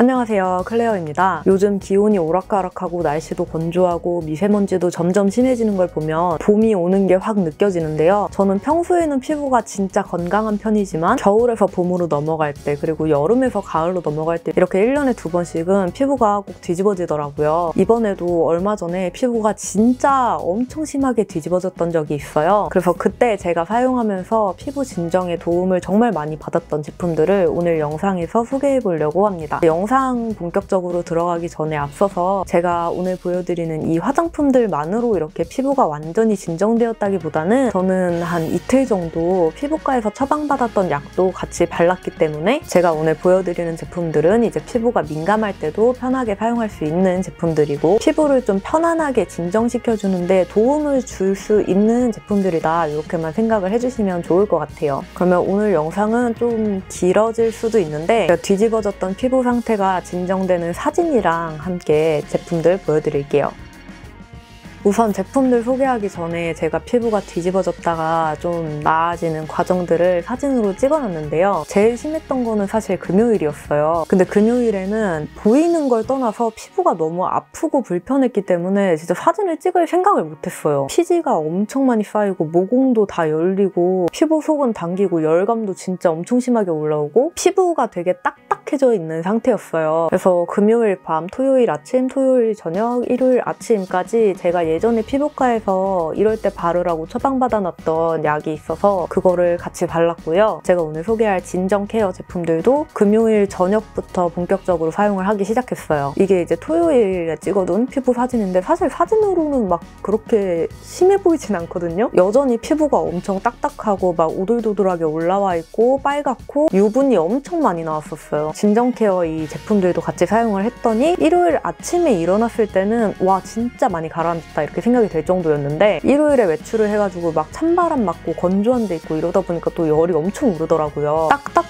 안녕하세요, 클레어입니다. 요즘 기온이 오락가락하고 날씨도 건조하고 미세먼지도 점점 심해지는 걸 보면 봄이 오는 게 확 느껴지는데요. 저는 평소에는 피부가 진짜 건강한 편이지만 겨울에서 봄으로 넘어갈 때 그리고 여름에서 가을로 넘어갈 때 이렇게 1년에 2번씩은 피부가 꼭 뒤집어지더라고요. 이번에도 얼마 전에 피부가 진짜 엄청 심하게 뒤집어졌던 적이 있어요. 그래서 그때 제가 사용하면서 피부 진정에 도움을 정말 많이 받았던 제품들을 오늘 영상에서 소개해보려고 합니다. 영상 본격적으로 들어가기 전에 앞서서 제가 오늘 보여드리는 이 화장품들만으로 이렇게 피부가 완전히 진정되었다기보다는 저는 한 이틀 정도 피부과에서 처방받았던 약도 같이 발랐기 때문에 제가 오늘 보여드리는 제품들은 이제 피부가 민감할 때도 편하게 사용할 수 있는 제품들이고 피부를 좀 편안하게 진정시켜주는데 도움을 줄 수 있는 제품들이다, 이렇게만 생각을 해주시면 좋을 것 같아요. 그러면 오늘 영상은 좀 길어질 수도 있는데 뒤집어졌던 피부 상태가 진정되는 사진이랑 함께 제품들 보여드릴게요. 우선 제품들 소개하기 전에 제가 피부가 뒤집어졌다가 좀 나아지는 과정들을 사진으로 찍어놨는데요. 제일 심했던 거는 사실 금요일이었어요. 근데 금요일에는 보이는 걸 떠나서 피부가 너무 아프고 불편했기 때문에 진짜 사진을 찍을 생각을 못했어요. 피지가 엄청 많이 쌓이고 모공도 다 열리고 피부 속은 당기고 열감도 진짜 엄청 심하게 올라오고 피부가 되게 딱딱해져 있는 상태였어요. 그래서 금요일 밤, 토요일 아침, 토요일 저녁, 일요일 아침까지 제가 예전에 피부과에서 이럴 때 바르라고 처방받아놨던 약이 있어서 그거를 같이 발랐고요. 제가 오늘 소개할 진정 케어 제품들도 금요일 저녁부터 본격적으로 사용을 하기 시작했어요. 이게 이제 토요일에 찍어둔 피부 사진인데 사실 사진으로는 막 그렇게 심해 보이진 않거든요. 여전히 피부가 엄청 딱딱하고 막 오돌도돌하게 올라와 있고 빨갛고 유분이 엄청 많이 나왔었어요. 진정 케어 이 제품들도 같이 사용을 했더니 일요일 아침에 일어났을 때는 와 진짜 많이 가라앉았다 이렇게 생각이 될 정도였는데 일요일에 외출을 해가지고 막 찬바람 맞고 건조한 데 있고 이러다 보니까 또 열이 엄청 오르더라고요.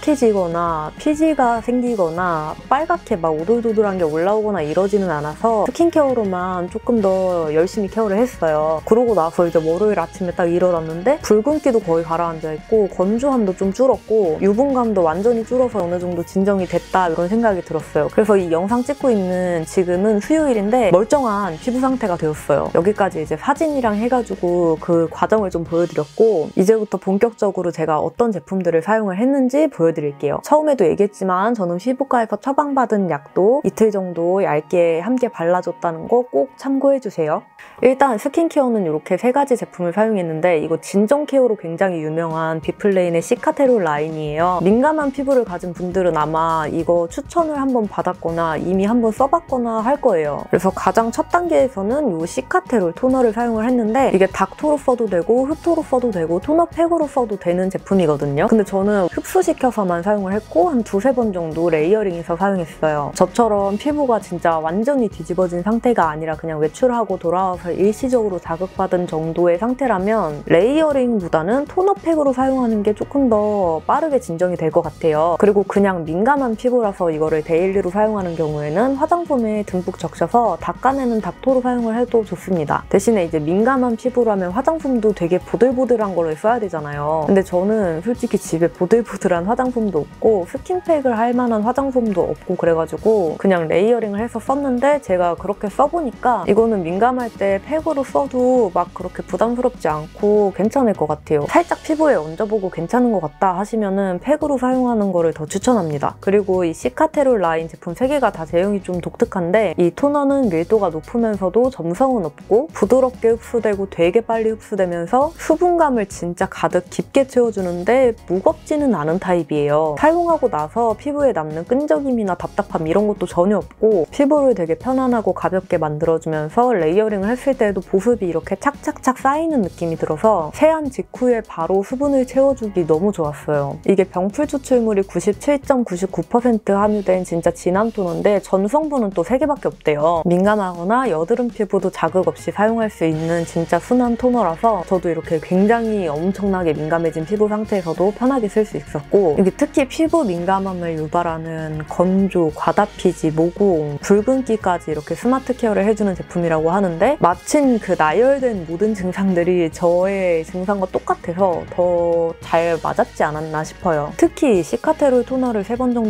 딱딱해지거나 피지가 생기거나 빨갛게 막 오돌도돌한 게 올라오거나 이러지는 않아서 스킨케어로만 조금 더 열심히 케어를 했어요. 그러고 나서 이제 월요일 아침에 딱 일어났는데 붉은기도 거의 가라앉아 있고 건조함도 좀 줄었고 유분감도 완전히 줄어서 어느 정도 진정이 됐다 이런 생각이 들었어요. 그래서 이 영상 찍고 있는 지금은 수요일인데 멀쩡한 피부 상태가 되었어요. 여기까지 이제 사진이랑 해가지고 그 과정을 좀 보여드렸고 이제부터 본격적으로 제가 어떤 제품들을 사용을 했는지 보여드릴게요. 처음에도 얘기했지만 저는 피부과에서 처방받은 약도 이틀 정도 얇게 함께 발라줬다는 거 꼭 참고해주세요. 일단 스킨케어는 이렇게 3가지 제품을 사용했는데 이거 진정 케어로 굉장히 유명한 비플레인의 시카테롤 라인이에요. 민감한 피부를 가진 분들은 아마 이거 추천을 한번 받았거나 이미 한번 써봤거나 할 거예요. 그래서 가장 첫 단계에서는 이 시카테롤 토너를 사용을 했는데 이게 닥토로 써도 되고 흡토로 써도 되고 토너 팩으로 써도 되는 제품이거든요. 근데 저는 흡수시켜서만 사용을 했고 한 2-3번 정도 레이어링해서 사용했어요. 저처럼 피부가 진짜 완전히 뒤집어진 상태가 아니라 그냥 외출하고 돌아와서 일시적으로 자극받은 정도의 상태라면 레이어링보다는 토너 팩으로 사용하는 게 조금 더 빠르게 진정이 될 것 같아요. 그리고 그냥 민감한 피부라서 이거를 데일리로 사용하는 경우에는 화장솜에 듬뿍 적셔서 닦아내는 닥토로 사용을 해도 좋습니다. 대신에 이제 민감한 피부라면 화장솜도 되게 보들보들한 걸로 써야 되잖아요. 근데 저는 솔직히 집에 보들보들한 화장솜도 없고 스킨팩을 할 만한 화장솜도 없고 그래가지고 그냥 레이어링을 해서 썼는데 제가 그렇게 써보니까 이거는 민감할 때 팩으로 써도 막 그렇게 부담스럽지 않고 괜찮을 것 같아요. 살짝 피부에 얹어보고 괜찮은 것 같다 하시면은 팩으로 사용하는 거를 더 추천합니다. 그리고 이 시카테롤 라인 제품 3개가 다 제형이 좀 독특한데 이 토너는 밀도가 높으면서도 점성은 없고 부드럽게 흡수되고 되게 빨리 흡수되면서 수분감을 진짜 가득 깊게 채워주는데 무겁지는 않은 타입이에요. 사용하고 나서 피부에 남는 끈적임이나 답답함 이런 것도 전혀 없고 피부를 되게 편안하고 가볍게 만들어주면서 레이어링을 했을 때도 보습이 이렇게 착착착 쌓이는 느낌이 들어서 세안 직후에 바로 수분을 채워주기 너무 좋았어요. 이게 병풀 추출물이 97.99% 함유된 진짜 진한 토너인데 전 성분은 또 3개밖에 없대요. 민감하거나 여드름 피부도 자극 없이 사용할 수 있는 진짜 순한 토너라서 저도 이렇게 굉장히 엄청나게 민감해진 피부 상태에서도 편하게 쓸 수 있었고 이게 특히 피부 민감함을 유발하는 건조, 과다피지, 모공, 붉은기까지 이렇게 스마트 케어를 해주는 제품이라고 하는데 마침 그 나열된 모든 증상들이 저의 증상과 똑같아서 더 잘 맞았지 않았나 싶어요. 특히 시카테롤 토너를 3번 정도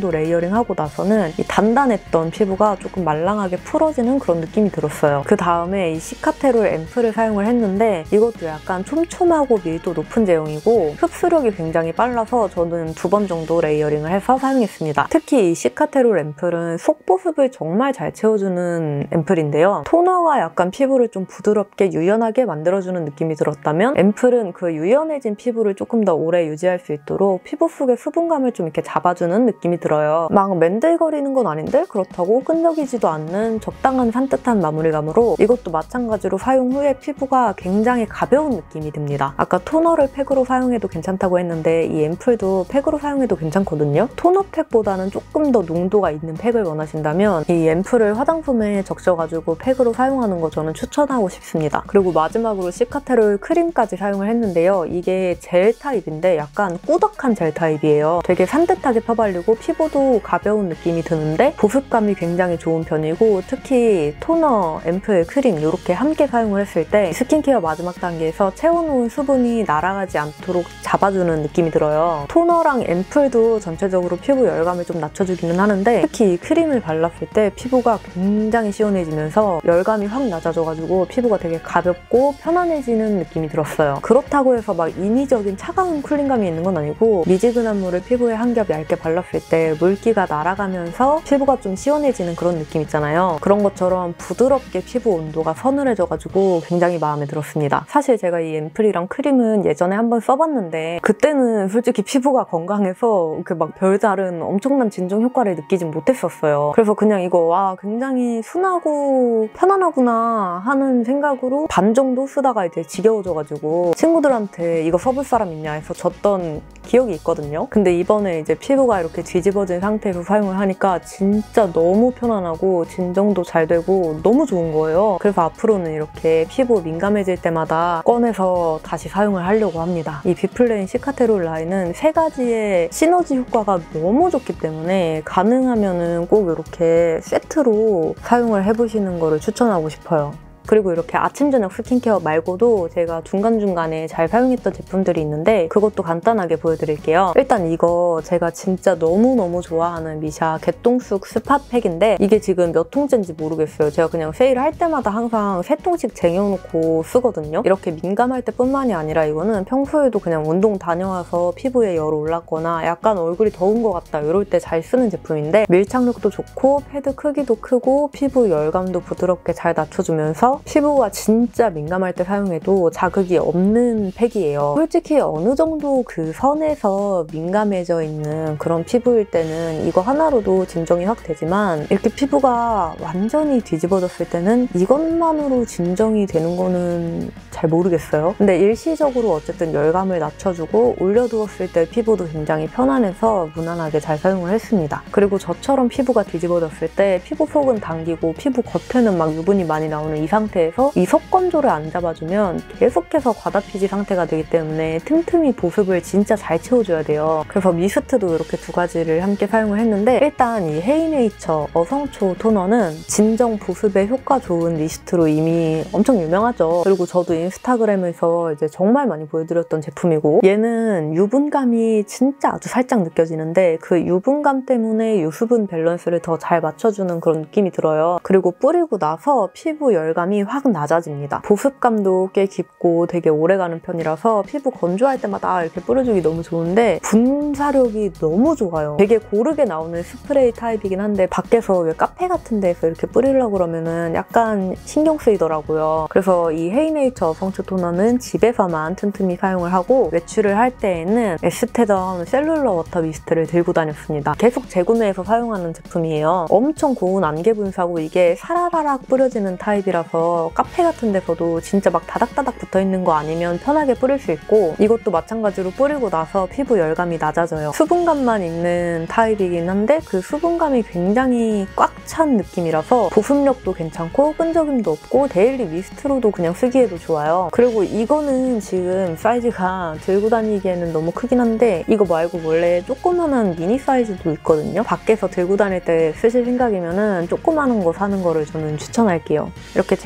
피부 레이어링하고 나서는 이 단단했던 피부가 조금 말랑하게 풀어지는 그런 느낌이 들었어요. 그 다음에 이 시카테롤 앰플을 사용을 했는데 이것도 약간 촘촘하고 밀도 높은 제형이고 흡수력이 굉장히 빨라서 저는 2번 정도 레이어링을 해서 사용했습니다. 특히 이 시카테롤 앰플은 속보습을 정말 잘 채워주는 앰플인데요. 토너가 약간 피부를 좀 부드럽게 유연하게 만들어주는 느낌이 들었다면 앰플은 그 유연해진 피부를 조금 더 오래 유지할 수 있도록 피부 속의 수분감을 좀 이렇게 잡아주는 느낌이 들어요. 막 맨들거리는 건 아닌데 그렇다고 끈적이지도 않는 적당한 산뜻한 마무리감으로 이것도 마찬가지로 사용 후에 피부가 굉장히 가벼운 느낌이 듭니다. 아까 토너를 팩으로 사용해도 괜찮다고 했는데 이 앰플도 팩으로 사용해도 괜찮거든요. 토너 팩보다는 조금 더 농도가 있는 팩을 원하신다면 이 앰플을 화장품에 적셔가지고 팩으로 사용하는 거 저는 추천하고 싶습니다. 그리고 마지막으로 시카테롤 크림까지 사용을 했는데요. 이게 젤 타입인데 약간 꾸덕한 젤 타입이에요. 되게 산뜻하게 펴발리고 피부도 가벼운 느낌이 드는데 보습감이 굉장히 좋은 편이고 특히 토너, 앰플, 크림 이렇게 함께 사용을 했을 때 스킨케어 마지막 단계에서 채워놓은 수분이 날아가지 않도록 잡아주는 느낌이 들어요. 토너랑 앰플도 전체적으로 피부 열감을 좀 낮춰주기는 하는데 특히 이 크림을 발랐을 때 피부가 굉장히 시원해지면서 열감이 확 낮아져가지고 피부가 되게 가볍고 편안해지는 느낌이 들었어요. 그렇다고 해서 막 인위적인 차가운 쿨링감이 있는 건 아니고 미지근한 물을 피부에 한 겹 얇게 발랐을 때 물기가 날아가면서 피부가 좀 시원해지는 그런 느낌 있잖아요. 그런 것처럼 부드럽게 피부 온도가 서늘해져가지고 굉장히 마음에 들었습니다. 사실 제가 이 앰플이랑 크림은 예전에 한번 써봤는데 그때는 솔직히 피부가 건강해서 이렇게 막 별다른 엄청난 진정 효과를 느끼진 못했었어요. 그래서 그냥 이거 와 굉장히 순하고 편안하구나 하는 생각으로 반 정도 쓰다가 이제 지겨워져가지고 친구들한테 이거 써볼 사람 있냐 해서 줬던 기억이 있거든요. 근데 이번에 이제 피부가 이렇게 뒤집어진 상태에서 사용을 하니까 진짜 너무 편안하고 진정도 잘 되고 너무 좋은 거예요. 그래서 앞으로는 이렇게 피부 민감해질 때마다 꺼내서 다시 사용을 하려고 합니다. 이 비플레인 시카테롤 라인은 3가지의 시너지 효과가 너무 좋기 때문에 가능하면은 꼭 이렇게 세트로 사용을 해보시는 거를 추천하고 싶어요. 그리고 이렇게 아침 저녁 스킨케어 말고도 제가 중간중간에 잘 사용했던 제품들이 있는데 그것도 간단하게 보여드릴게요. 일단 이거 제가 진짜 너무너무 좋아하는 미샤 개똥쑥 스팟팩인데 이게 지금 몇 통째인지 모르겠어요. 제가 그냥 세일을 할 때마다 항상 3통씩 쟁여놓고 쓰거든요. 이렇게 민감할 때뿐만이 아니라 이거는 평소에도 그냥 운동 다녀와서 피부에 열 올랐거나 약간 얼굴이 더운 것 같다 이럴 때 잘 쓰는 제품인데 밀착력도 좋고 패드 크기도 크고 피부 열감도 부드럽게 잘 낮춰주면서 피부가 진짜 민감할 때 사용해도 자극이 없는 팩이에요. 솔직히 어느 정도 그 선에서 민감해져 있는 그런 피부일 때는 이거 하나로도 진정이 확 되지만 이렇게 피부가 완전히 뒤집어졌을 때는 이것만으로 진정이 되는 거는 잘 모르겠어요. 근데 일시적으로 어쨌든 열감을 낮춰주고 올려두었을 때 피부도 굉장히 편안해서 무난하게 잘 사용을 했습니다. 그리고 저처럼 피부가 뒤집어졌을 때 피부 속은 당기고 피부 겉에는 막 유분이 많이 나오는 이 상태에서 이속 건조를 안 잡아주면 계속해서 과다피지 상태가 되기 때문에 틈틈이 보습을 진짜 잘 채워줘야 돼요. 그래서 미스트도 이렇게 2가지를 함께 사용을 했는데 일단 이 헤이네이처 어성초 토너는 진정 보습에 효과 좋은 미스트로 이미 엄청 유명하죠. 그리고 저도 인스타그램에서 이제 정말 많이 보여드렸던 제품이고 얘는 유분감이 진짜 아주 살짝 느껴지는데 그 유분감 때문에 유수분 밸런스를 더 잘 맞춰주는 그런 느낌이 들어요. 그리고 뿌리고 나서 피부 열감이 확 낮아집니다. 보습감도 꽤 깊고 되게 오래가는 편이라서 피부 건조할 때마다 이렇게 뿌려주기 너무 좋은데 분사력이 너무 좋아요. 되게 고르게 나오는 스프레이 타입이긴 한데 밖에서 왜 카페 같은 데서 이렇게 뿌리려고 그러면은 약간 신경 쓰이더라고요. 그래서 이 헤이네이처 어성초 토너는 집에서만 틈틈이 사용을 하고 외출을 할 때에는 에스테덤 셀룰러 워터 미스트를 들고 다녔습니다. 계속 재구매해서 사용하는 제품이에요. 엄청 고운 안개 분사고 이게 사라라락 뿌려지는 타입이라서 카페 같은 데서도 진짜 막 다닥다닥 붙어있는 거 아니면 편하게 뿌릴 수 있고 이것도 마찬가지로 뿌리고 나서 피부 열감이 낮아져요. 수분감만 있는 타입이긴 한데 그 수분감이 굉장히 꽉 찬 느낌이라서 보습력도 괜찮고 끈적임도 없고 데일리 미스트로도 그냥 쓰기에도 좋아요. 그리고 이거는 지금 사이즈가 들고 다니기에는 너무 크긴 한데 이거 말고 원래 조그만한 미니 사이즈도 있거든요. 밖에서 들고 다닐 때 쓰실 생각이면은 조그마한 거 사는 거를 저는 추천할게요. 이렇게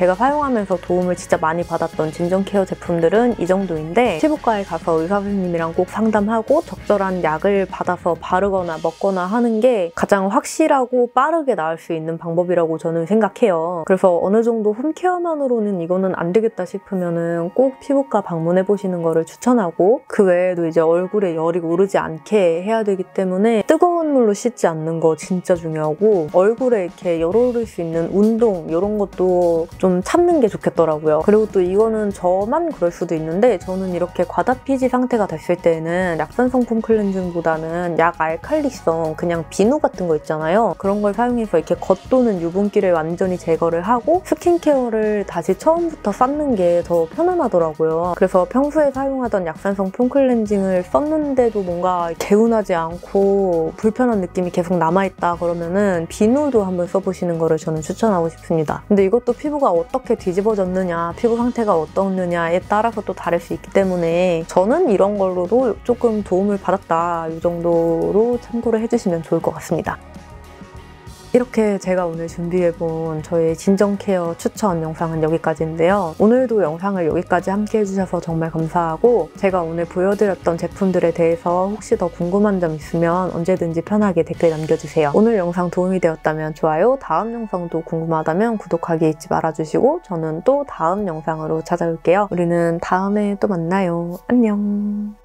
제가 사용하면서 도움을 진짜 많이 받았던 진정 케어 제품들은 이 정도인데 피부과에 가서 의사 선생님이랑 꼭 상담하고 적절한 약을 받아서 바르거나 먹거나 하는 게 가장 확실하고 빠르게 나을 수 있는 방법이라고 저는 생각해요. 그래서 어느 정도 홈케어만으로는 이거는 안 되겠다 싶으면은 꼭 피부과 방문해보시는 거를 추천하고, 그 외에도 이제 얼굴에 열이 오르지 않게 해야 되기 때문에 뜨거운 물로 씻지 않는 거 진짜 중요하고, 얼굴에 이렇게 열 오를 수 있는 운동 이런 것도 좀 참는 게 좋겠더라고요. 그리고 또 이거는 저만 그럴 수도 있는데, 저는 이렇게 과다피지 상태가 됐을 때는 약산성 폼 클렌징보다는 약 알칼리성 그냥 비누 같은 거 있잖아요. 그런 걸 사용해서 이렇게 겉도는 유분기를 완전히 제거를 하고 스킨케어를 다시 처음부터 쌓는 게 더 편안하더라고요. 그래서 평소에 사용하던 약산성 폼 클렌징을 썼는데도 뭔가 개운하지 않고 불편한 느낌이 계속 남아있다 그러면은 비누도 한번 써보시는 거를 저는 추천하고 싶습니다. 근데 이것도 피부가 어떻게 뒤집어졌느냐, 피부 상태가 어떻느냐에 따라서 또 다를 수 있기 때문에 저는 이런 걸로도 조금 도움을 받았다, 이 정도로 참고를 해주시면 좋을 것 같습니다. 이렇게 제가 오늘 준비해본 저의 진정 케어 추천 영상은 여기까지인데요. 오늘도 영상을 여기까지 함께 해주셔서 정말 감사하고, 제가 오늘 보여드렸던 제품들에 대해서 혹시 더 궁금한 점 있으면 언제든지 편하게 댓글 남겨주세요. 오늘 영상 도움이 되었다면 좋아요, 다음 영상도 궁금하다면 구독하기 잊지 말아주시고 저는 또 다음 영상으로 찾아올게요. 우리는 다음에 또 만나요. 안녕.